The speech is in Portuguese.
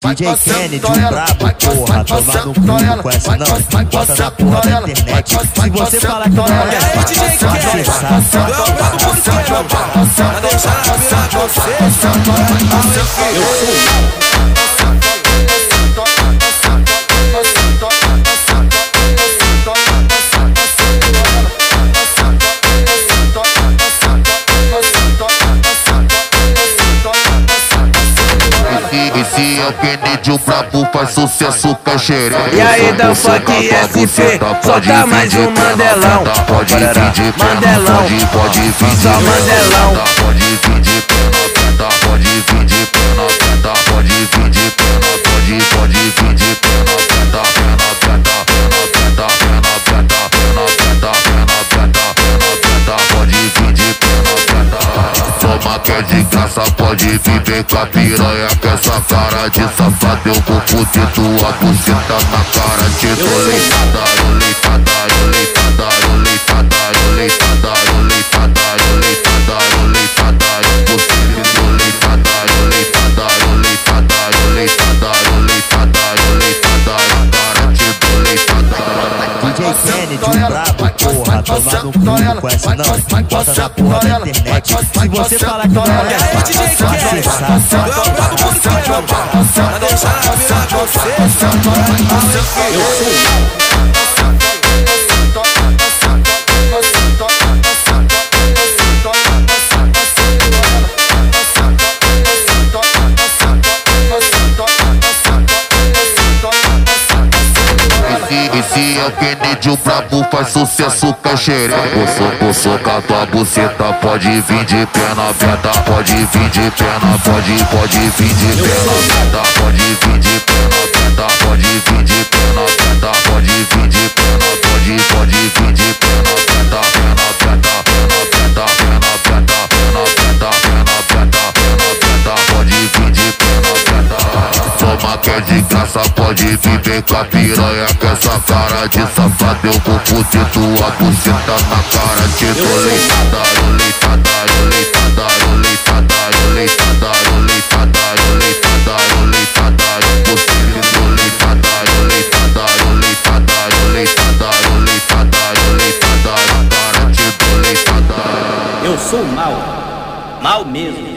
DJ Kennedy, o brabo, porra, tomar no cu, não conhece não? Bota na porra da internet. Se você falar que não é, DJ Kennedy, tu é o brabo por quê, meu pai? Pra deixar na vila de vocês, eu sou Esse é o Kennedy, o brabo faz sucesso com a xereca. E aí da funk SP, solta mais um Mandelão. Pode vir de Mandelão, pode vir de só Mandelão. Pode vir de pena, pode vir de pena, pode vir de pena, pode vir de pena, pode vir de pena. Toma que é de graça, pode vir bem com a piranha. Com essa cara de safado eu vou fuder tua buceta na cara. Te dou leitada, eu leitada, eu leitada, eu leitada, eu leitada, eu leitada, eu leitada, eu leitada, eu buceta, eu leitada, eu leitada, eu leitada, eu leitada, eu leitada, eu leitada, cara, te dou leitada. DJ Kennedy, o brabo, porra, tomar no cu, não conhece não? Bota na porra da internet. Se você falar que não é, DJ Kennedy, tu é o brabo por quê, meu pai? Pra deixar na vila de vocês, eu sou Esse é o Kennedy, o brabo faz sucesso com a xereca. Vou socar tua buceta, pode vir de pena, pode vir de pena, pode vir de pena, pode vir de pena, pode vir de pena, pode vir de pena, pode vir de pena, pode vir de pena. Toma que é de graça, pode vir bem com a piranha. Com essa cara de safado eu vou fuder tua buceta na cara. Te dou leitada, eu leitada, eu leitada, eu leitada, eu leitada, eu leitada, eu leitada, eu leitada, eu buceta, eu leitada, eu leitada, eu leitada, eu leitada, eu leitada, eu leitada, cara, te dou leitada. Eu sou mal mesmo.